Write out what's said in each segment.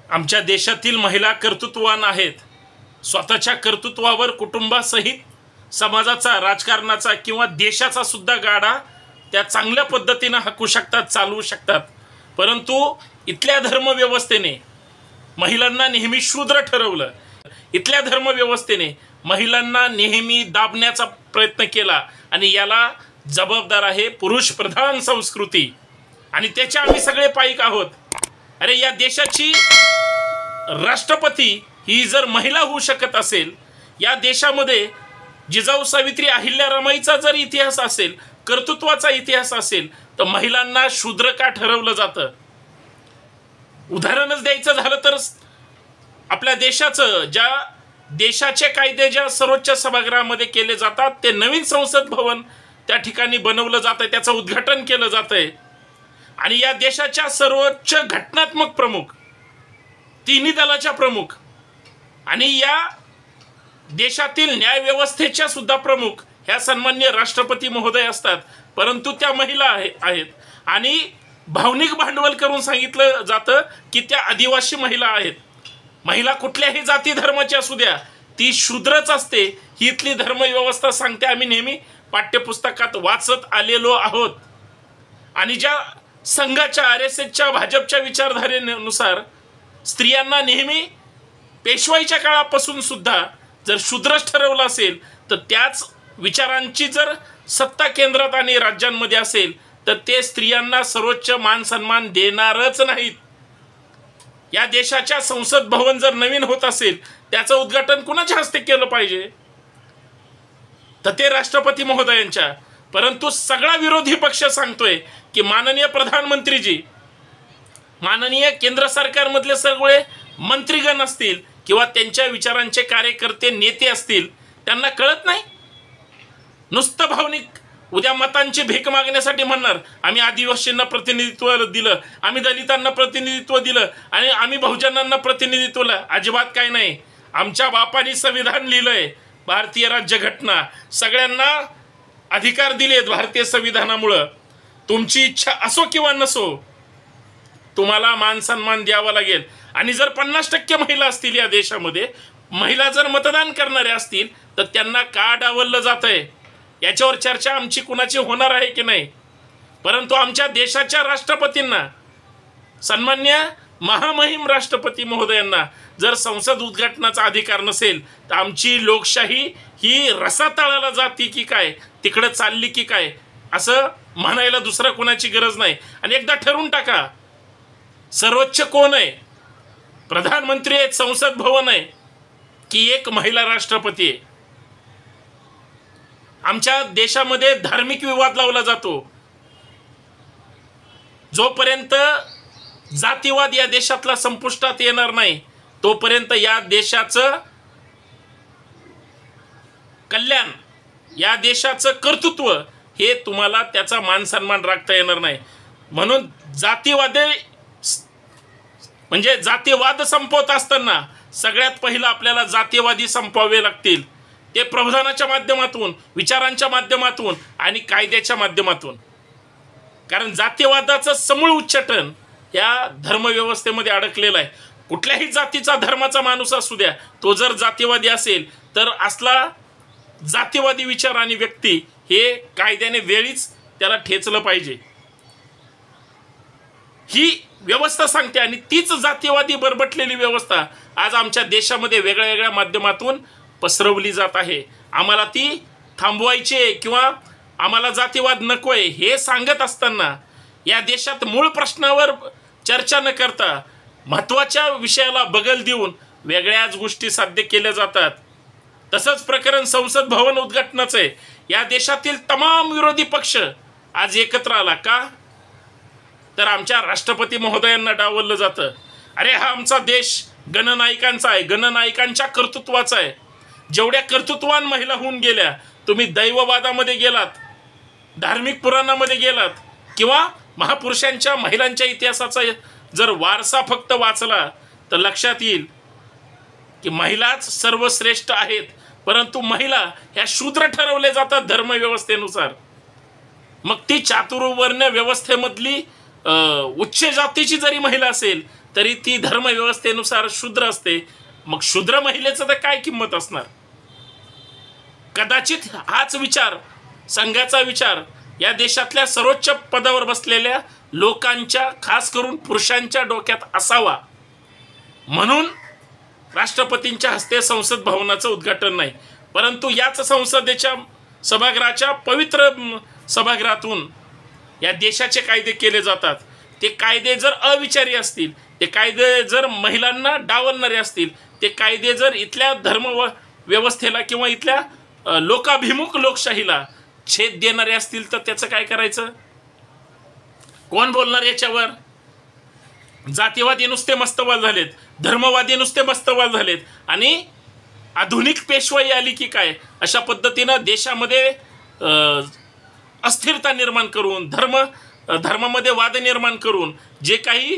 आमच्या देशातील महिला कर्तृत्ववान आहेत. स्वतःच्या कर्तृत्वावर कुटुंबासहित समाजाचा, राजकारणाचा किंवा देशाचा सुद्धा गाडा त्या चांगल्या पद्धतीने हाकू शकतात, चालवू शकतात. परंतु इथल्या धर्मव्यवस्थेने महिलांना नेहमी शूद्र ठरवलं. इथल्या धर्मव्यवस्थेने महिलांना नेहमी दाबण्याचा प्रयत्न केला आणि याला जबाबदार आहे पुरुष प्रधान संस्कृती आणि त्याचे आम्ही सगळे पाईक आहोत. अरे या देशाची राष्ट्रपती ही जर महिला होऊ शकत असेल, या देशामध्ये जिजाऊ सावित्री अहिल्यारमाईचा जर इतिहास असेल, कर्तृत्वाचा इतिहास असेल, तर महिलांना शूद्र का ठरवलं जातं? उदाहरणच द्यायचं झालं तर आपल्या देशाचं, ज्या देशाचे कायदे ज्या सर्वोच्च सभागृहामध्ये केले जातात, ते नवीन संसद भवन त्या ठिकाणी बनवलं जातं, त्याचं उद्घाटन केलं जातंय. आणि या देशाच्या सर्वोच्च घटनात्मक प्रमुख, तिन्ही दलाच्या प्रमुख आणि या देशातील न्यायव्यवस्थेच्या सुद्धा प्रमुख ह्या सन्माननीय राष्ट्रपती महोदय असतात. परंतु त्या महिला आहेत आणि भावनिक भांडवल करून सांगितलं जातं की त्या आदिवासी महिला आहेत. महिला कुठल्याही जाती धर्माची असू द्या, ती शूद्रच असते. ही इथली धर्मव्यवस्था सांगते. आम्ही नेहमी पाठ्यपुस्तकात वाचत आलेलो आहोत. आणि ज्या संघाच्या, RSSच्या, भाजपच्या विचारधारेनुसार स्त्रियांना नेहमी पेशवाईच्या काळापासून सुद्धा जर शूद्रच ठरवलं असेल, तर त्याच विचारांची जर सत्ता केंद्रात आणि राज्यांमध्ये असेल, तर ते स्त्रियांना सर्वोच्च मान सन्मान देणारच नाहीत. या देशाच्या संसद भवन जर नवीन होत असेल, त्याचं उद्घाटन कुणाच्या हस्ते केलं पाहिजे? तर ते राष्ट्रपती महोदयांच्या. परंतु सगळा विरोधी पक्ष सांगतोय की माननीय प्रधानमंत्रीजी, माननीय केंद्र सरकारमधले सगळे मंत्रीगण असतील किंवा त्यांच्या विचारांचे कार्यकर्ते, नेते असतील, त्यांना कळत नाही. नुसतं भावनिक उद्या मतांची भीक मागण्यासाठी म्हणणार आम्ही आदिवासींना प्रतिनिधित्व दिलं, आम्ही दलितांना प्रतिनिधित्व दिलं आणि आम्ही बहुजनांना प्रतिनिधित्व दिलं. अजिबात काय नाही. आमच्या बापांनी संविधान लिहिलंय, भारतीय राज्यघटना, सगळ्यांना अधिकार दिलेत भारतीय संविधानामुळं. तुमची इच्छा असो किंवा नसो, तुम्हाला मान सन्मान द्यावा लागेल. आणि जर 50% महिला असतील या देशामध्ये, महिला जर मतदान करणारे असतील, तर त्यांना का डावललं जातंय याच्यावर चर्चा आमची कुणाची होणार आहे की नाही. परंतु आमच्या देशाच्या राष्ट्रपतींना, सन्मान्य महामहिम राष्ट्रपती महोदयांना जर संसद उद्घाटनाचा अधिकार नसेल, तर आमची लोकशाही ही रसातळाला जाती की काय, तिकडं चालली की काय, असं म्हणायला दुसरं कोणाची गरज नाही. आणि एकदा ठरवून टाका, सर्वोच्च कोण आहे? प्रधानमंत्री आहेत, संसद भवन आहे, की एक महिला राष्ट्रपती आहे? आमच्या देशामध्ये धार्मिक विवाद लावला जातो. जोपर्यंत जातीवाद या देशातला संपुष्टात येणार नाही, तोपर्यंत या देशाचं कल्याण, या देशाचं कर्तृत्व हे तुम्हाला त्याचा मान सन्मान राखता येणार नाही. म्हणून जातीवाद संपवत असताना सगळ्यात पहिलं आपल्याला जातीवादी संपवावे लागतील. ते प्रबोधनाच्या माध्यमातून, विचारांच्या माध्यमातून आणि कायद्याच्या माध्यमातून. कारण जातीवादाचं समूळ उच्चाटन या धर्मव्यवस्थेमध्ये अडकलेलं आहे. कुठल्याही जातीचा, धर्माचा माणूस असू द्या, तो जर जातीवादी असेल, तर असला जातीवादी विचार आणि व्यक्ती हे कायद्याने वेळीच त्याला ठेचलं पाहिजे. ही व्यवस्था सांगते. आणि तीच जातीवादी बरबटलेली व्यवस्था आज आमच्या देशामध्ये वेगळ्या वेगळ्या माध्यमातून पसरवली जात आहे. आम्हाला ती थांबवायची किंवा आम्हाला जातीवाद नकोय हे सांगत असताना या देशात मूळ प्रश्नावर चर्चा न करता महत्त्वाच्या विषयाला बगल देऊन वेगळ्याच गोष्टी साध्य केल्या जातात. तसंच प्रकरण संसद भवन उद्घाटनाचं आहे. या देशातील तमाम विरोधी पक्ष आज एकत्र आला का? तर आमच्या राष्ट्रपती महोदयांना डावललं जातं. अरे हा आमचा देश गणनायकांचा आहे, गणनायकांच्या कर्तृत्वाचा आहे. जेवढ्या कर्तृत्वान महिला होऊन गेल्या, तुम्ही दैववादामध्ये गेलात, धार्मिक पुराणामध्ये गेलात किंवा महापुरुषांच्या, महिलांच्या इतिहासाचा जर वारसा फक्त वाचला, तर लक्षात येईल की महिलाच सर्वश्रेष्ठ आहेत. परंतु महिला ह्या शूद्र ठरवले जातात धर्मव्यवस्थेनुसार. मग ती चातुर्वर्ण व्यवस्थेमधली उच्च जातीची जरी महिला असेल, तरी ती धर्मव्यवस्थेनुसार शूद्र असते. मग शूद्र महिलेचं तर काय किंमत असणार? कदाचित हाच विचार, संघाचा विचार या देशातल्या सर्वोच्च पदावर बसलेल्या लोकांच्या, खास करून पुरुषांच्या डोक्यात असावा, म्हणून राष्ट्रपतींच्या हस्ते संसद भवनाचं उद्घाटन नाही. परंतु याच संसदेच्या सभागृहाच्या पवित्र सभागृहातून या देशाचे कायदे केले जातात. ते कायदे जर अविचारी असतील, ते कायदे जर महिलांना डावलणारे असतील, ते कायदे जर इथल्या धर्म व्यवस्थेला किंवा इथल्या लोकाभिमुख लोकशाहीला छेद देणारे असतील, तर त्याचं काय करायचं? कोण बोलणार याच्यावर? जातीवादी नुसते मस्तवाल झालेत, धर्मवादी नुसते मस्तवाल झालेत, आणि आधुनिक पेशवाई आली की काय अशा पद्धतीनं देशामध्ये अस्थिरता निर्माण करून, धर्मामध्ये वाद निर्माण करून जे काही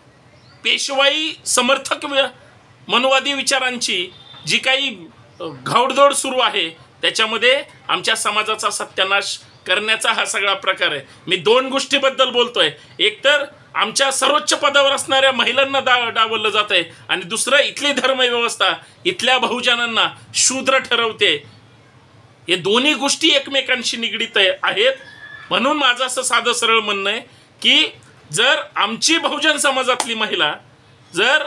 पेशवाई समर्थक मनुवादी विचारांची जी काही घाऊडदौड सुरू आहे, त्याच्यामध्ये आमच्या समाजाचा सत्यानाश करण्याचा हा सगळा प्रकार आहे. मी दोन गोष्टीबद्दल बोलतोय. एक तर आमच्या सर्वोच्च पदावर असणाऱ्या महिलांना डावललं जात आहे, आणि दुसरं इथली धर्मव्यवस्था इथल्या बहुजनांना शूद्र ठरवते. हे दोन्ही गोष्टी एकमेकांशी निगडीत आहेत. म्हणून माझं असं साधं सरळ म्हणणं आहे की जर आमची बहुजन समाजातली महिला जर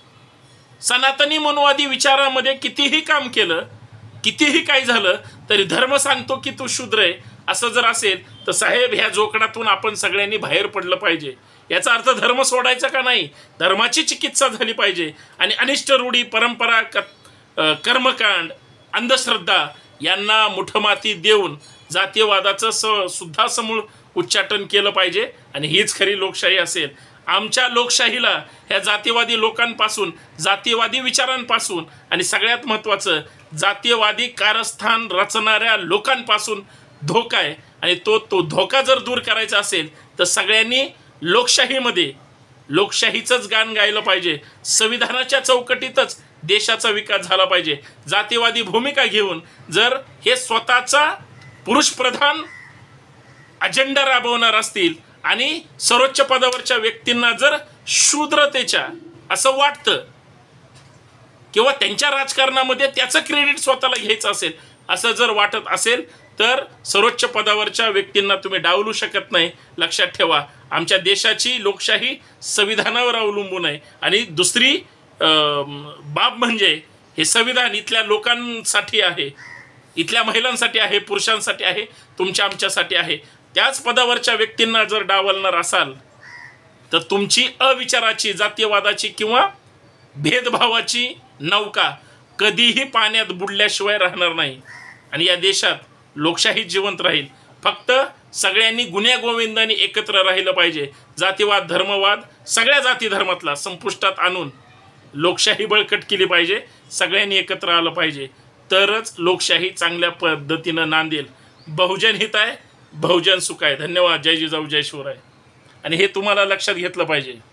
सनातनी मनुवादी विचारामध्ये कितीही काम केलं, कितीही काही झालं, तरी धर्म सांगतो की तू शूद्र आहे असं जर असेल, तर साहेब ह्या जोखडातून आपण सगळ्यांनी बाहेर पडलं पाहिजे. याचा अर्थ धर्म सोडायचा का नाही, धर्माची चिकित्सा झाली पाहिजे. आणि अनिष्ट रूढी, परंपरा, कर्मकांड, अंधश्रद्धा यांना मुठमाती देऊन जातीयवादाचं सुद्धा समूळ उच्चाटन केलं पाहिजे. आणि हीच खरी लोकशाही असेल. आमच्या लोकशाहीला ह्या जातीवादी लोकांपासून, जातीवादी विचारांपासून, आणि सगळ्यात महत्त्वाचं जातीयवादी कारस्थान रचणाऱ्या लोकांपासून धोका आहे. आणि तो धोका जर दूर करायचा असेल तर सगळ्यांनी लोकशाहीमध्ये लोकशाहीचंच गाणं गायलं पाहिजे. संविधानाच्या चौकटीतच देशाचा विकास झाला पाहिजे. जातीवादी भूमिका घेऊन जर हे स्वतःचा पुरुषप्रधान अजेंडा राबवणार असतील आणि सर्वोच्च पदावरच्या व्यक्तींना जर शूद्रतेच्या असं वाटतं किंवा त्यांच्या राजकारणामध्ये त्याचं क्रेडिट स्वतःला घ्यायचं असेल, असं जर वाटत असेल, तर सर्वोच्च पदावरच्या व्यक्तींना तुम्ही डावलू शकत नाही. लक्षात ठेवा, आमच्या देशाची लोकशाही संविधानावर अवलंबून आहे. आणि दुसरी बाब म्हणजे हे संविधान इथल्या लोकांसाठी आहे, इथल्या महिलांसाठी आहे, पुरुषांसाठी आहे, तुमच्या आमच्यासाठी आहे. त्याच पदावरच्या व्यक्तींना जर डावलणार असाल तर तुमची अविचाराची, जातीयवादाची किंवा भेदभावाची नौका कधीही पाण्यात बुडल्याशिवाय राहणार नाही. आणि या देशात लोकशाही जिवंत राहील. फक्त सगळ्यांनी गुण्यागोविंदाने एकत्र राहिलं पाहिजे. जातीवाद, धर्मवाद सगळ्या जाती धर्मातला संपुष्टात आणून लोकशाही बळकट केली पाहिजे. सगळ्यांनी एकत्र आलं पाहिजे, तरच लोकशाही चांगल्या पद्धतीनं नांदेल. बहुजन हित आहे, बहुजन सुख आहे. धन्यवाद. जय जिजाऊ, जय शिवराय. आणि हे तुम्हाला लक्षात घेतलं पाहिजे.